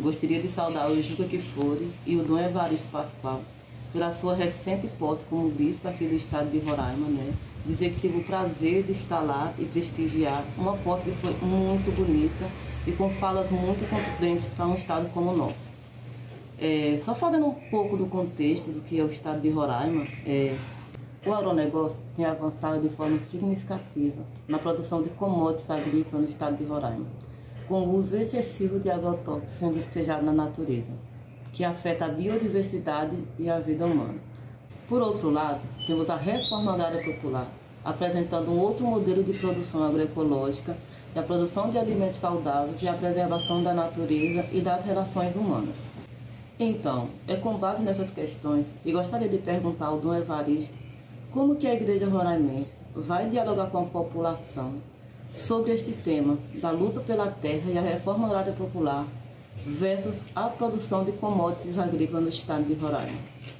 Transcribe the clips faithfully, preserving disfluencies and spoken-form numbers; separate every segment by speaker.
Speaker 1: Gostaria de saudar o Juca Kfouri e o Dom Evaristo Pascoal pela sua recente posse como bispo aqui do estado de Roraima, né? Dizer que tive o prazer de estar lá e prestigiar uma posse que foi muito bonita e com falas muito contundentes para um estado como o nosso. É, só falando um pouco do contexto do que é o estado de Roraima, é, o agronegócio tem avançado de forma significativa na produção de commodities agrícolas no estado de Roraima, com o uso excessivo de agrotóxicos sendo despejados na natureza, que afeta a biodiversidade e a vida humana. Por outro lado, temos a reforma agrária popular, apresentando um outro modelo de produção agroecológica, e a produção de alimentos saudáveis e a preservação da natureza e das relações humanas. Então, é com base nessas questões, e gostaria de perguntar ao Dom Evaristo como que a Igreja Roraimense vai dialogar com a população sobre este tema da luta pela terra e a reforma agrária popular versus a produção de commodities agrícolas no estado de Roraima.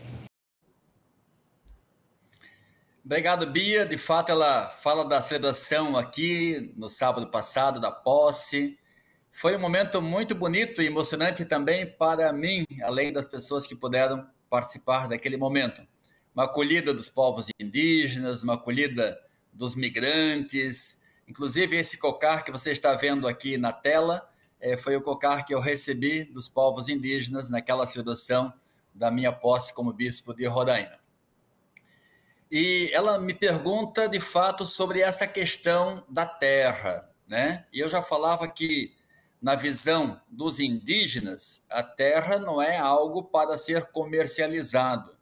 Speaker 2: Obrigado, Bia. De fato, ela fala da celebração aqui no sábado passado, da posse. Foi um momento muito bonito e emocionante também para mim, além das pessoas que puderam participar daquele momento. Uma acolhida dos povos indígenas, uma acolhida dos migrantes. Inclusive, esse cocar que você está vendo aqui na tela é, foi o cocar que eu recebi dos povos indígenas naquela celebração da minha posse como bispo de Roraima. E ela me pergunta, de fato, sobre essa questão da terra, né? E eu já falava que, na visão dos indígenas, a terra não é algo para ser comercializado.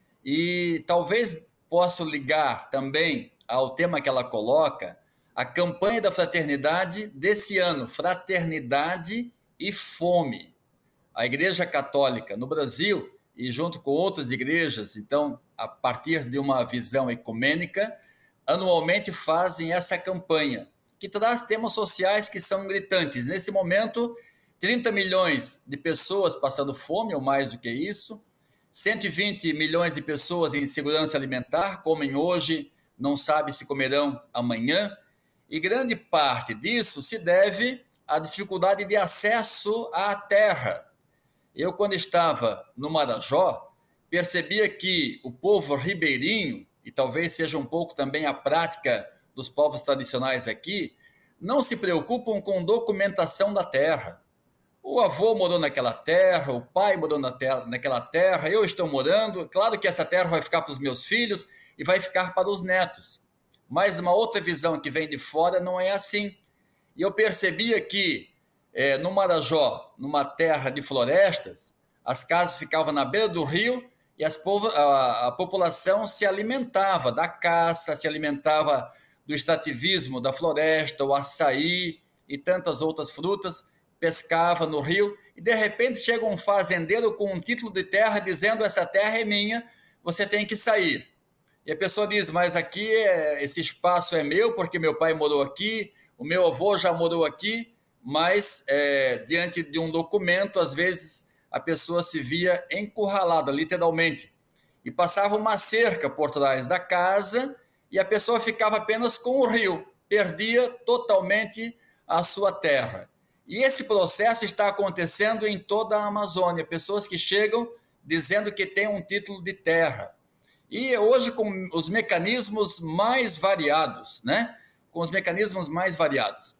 Speaker 2: E talvez possa ligar também ao tema que ela coloca, a campanha da fraternidade desse ano, Fraternidade e Fome. A Igreja Católica no Brasil, e junto com outras igrejas, então, a partir de uma visão ecumênica, anualmente fazem essa campanha, que traz temas sociais que são gritantes. Nesse momento, trinta milhões de pessoas passando fome, ou mais do que isso, cento e vinte milhões de pessoas em insegurança alimentar, comem hoje, não sabe se comerão amanhã, e grande parte disso se deve à dificuldade de acesso à terra. Eu, quando estava no Marajó, percebia que o povo ribeirinho, e talvez seja um pouco também a prática dos povos tradicionais aqui, não se preocupam com documentação da terra. O avô morou naquela terra, o pai morou na terra, naquela terra, eu estou morando, claro que essa terra vai ficar para os meus filhos e vai ficar para os netos. Mas uma outra visão que vem de fora não é assim. E eu percebia que É, no Marajó, numa terra de florestas, as casas ficavam na beira do rio e as povo, a, a população se alimentava da caça, se alimentava do extrativismo da floresta, o açaí e tantas outras frutas, pescava no rio e de repente chega um fazendeiro com um título de terra dizendo: essa terra é minha, você tem que sair. E a pessoa diz: mas aqui esse espaço é meu porque meu pai morou aqui, o meu avô já morou aqui. Mas, é, diante de um documento, às vezes a pessoa se via encurralada, literalmente. E passava uma cerca por trás da casa e a pessoa ficava apenas com o rio, perdia totalmente a sua terra. E esse processo está acontecendo em toda a Amazônia. Pessoas que chegam dizendo que têm um título de terra. E hoje com os mecanismos mais variados, né? Com os mecanismos mais variados.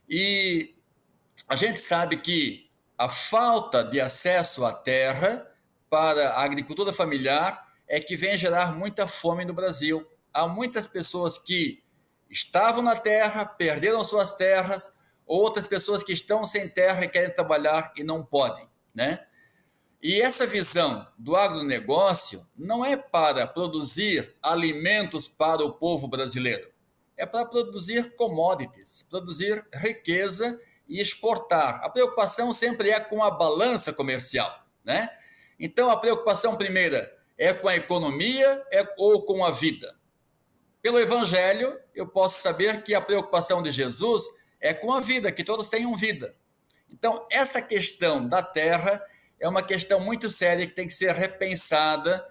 Speaker 2: E a gente sabe que a falta de acesso à terra para a agricultura familiar é que vem gerar muita fome no Brasil. Há muitas pessoas que estavam na terra, perderam suas terras, outras pessoas que estão sem terra e querem trabalhar e não podem, né? E essa visão do agronegócio não é para produzir alimentos para o povo brasileiro, é para produzir commodities, produzir riqueza e exportar. A preocupação sempre é com a balança comercial, né? Então, a preocupação primeira é com a economia é, ou com a vida. Pelo Evangelho, eu posso saber que a preocupação de Jesus é com a vida, que todos tenham vida. Então, essa questão da terra é uma questão muito séria que tem que ser repensada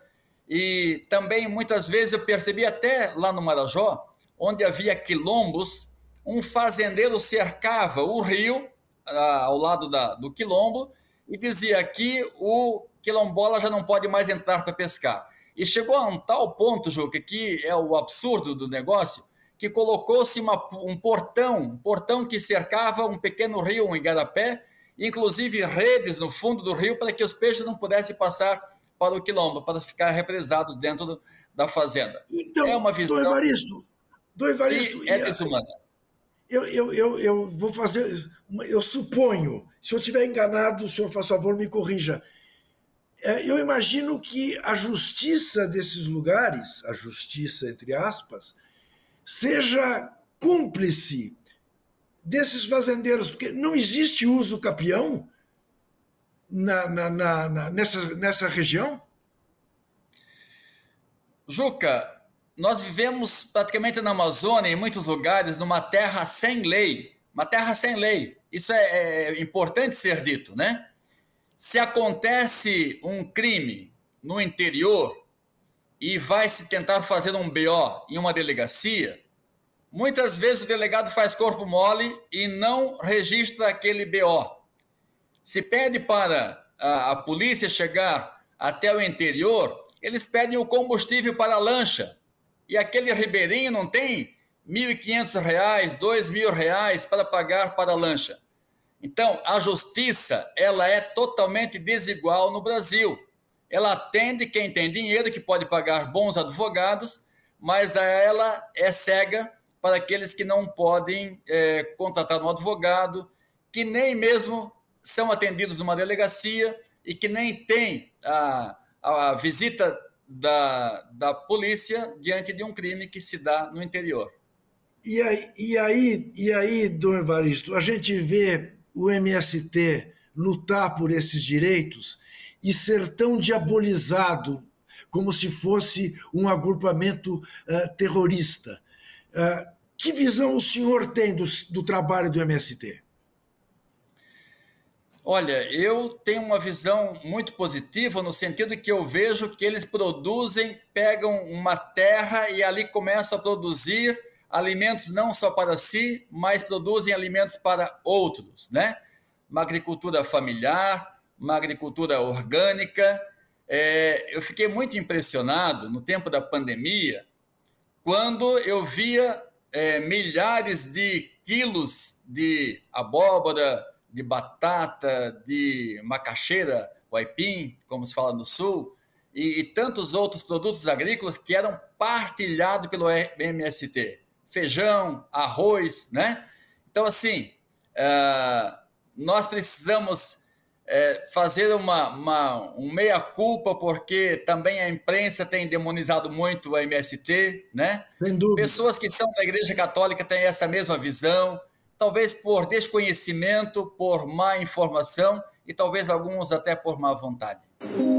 Speaker 2: e também, muitas vezes, eu percebi até lá no Marajó, onde havia quilombos, um fazendeiro cercava o rio ah, ao lado da, do quilombo e dizia que o quilombola já não pode mais entrar para pescar. E chegou a um tal ponto, Juca, que é o absurdo do negócio, que colocou-se um portão, um portão que cercava um pequeno rio, um igarapé, inclusive redes no fundo do rio para que os peixes não pudessem passar para o quilombo, para ficar represados dentro do, da fazenda.
Speaker 3: Então,
Speaker 2: é uma visão...
Speaker 3: Dom Evaristo, Dom Evaristo
Speaker 2: é desumana.
Speaker 3: Eu, eu, eu, eu vou fazer, eu suponho, se eu estiver enganado, o senhor, faz favor, me corrija. Eu imagino que a justiça desses lugares, a justiça entre aspas, seja cúmplice desses fazendeiros, porque não existe uso capião na, na, na, na, nessa, nessa região?
Speaker 2: Juca, nós vivemos praticamente na Amazônia, em muitos lugares, numa terra sem lei. Uma terra sem lei. Isso é, é importante ser dito, né? Se acontece um crime no interior e vai se tentar fazer um B O em uma delegacia, muitas vezes o delegado faz corpo mole e não registra aquele B O. Se pede para a, a polícia chegar até o interior, eles pedem o combustível para a lancha. E aquele ribeirinho não tem mil e quinhentos reais, dois mil reais para pagar para a lancha. Então, a justiça, ela é totalmente desigual no Brasil. Ela atende quem tem dinheiro, que pode pagar bons advogados, mas ela é cega para aqueles que não podem é, contratar um advogado, que nem mesmo são atendidos numa delegacia e que nem têm a, a visita da, da polícia diante de um crime que se dá no interior.
Speaker 3: E aí, e aí, e aí, Dom Evaristo, a gente vê o M S T lutar por esses direitos e ser tão diabolizado como se fosse um agrupamento uh, terrorista. Uh, que visão o senhor tem do, do trabalho do M S T?
Speaker 2: Olha, eu tenho uma visão muito positiva no sentido que eu vejo que eles produzem, pegam uma terra e ali começam a produzir alimentos não só para si, mas produzem alimentos para outros, né? Uma agricultura familiar, uma agricultura orgânica. É, eu fiquei muito impressionado no tempo da pandemia, quando eu via é, milhares de quilos de abóbora, de batata, de macaxeira, o aipim, como se fala no sul, e, e tantos outros produtos agrícolas que eram partilhados pelo M S T. Feijão, arroz, né? Então, assim, uh, nós precisamos uh, fazer uma, uma, um meia-culpa, porque também a imprensa tem demonizado muito o M S T, né?
Speaker 3: Sem dúvida.
Speaker 2: Pessoas que são da Igreja Católica têm essa mesma visão, talvez por desconhecimento, por má informação e talvez alguns até por má vontade.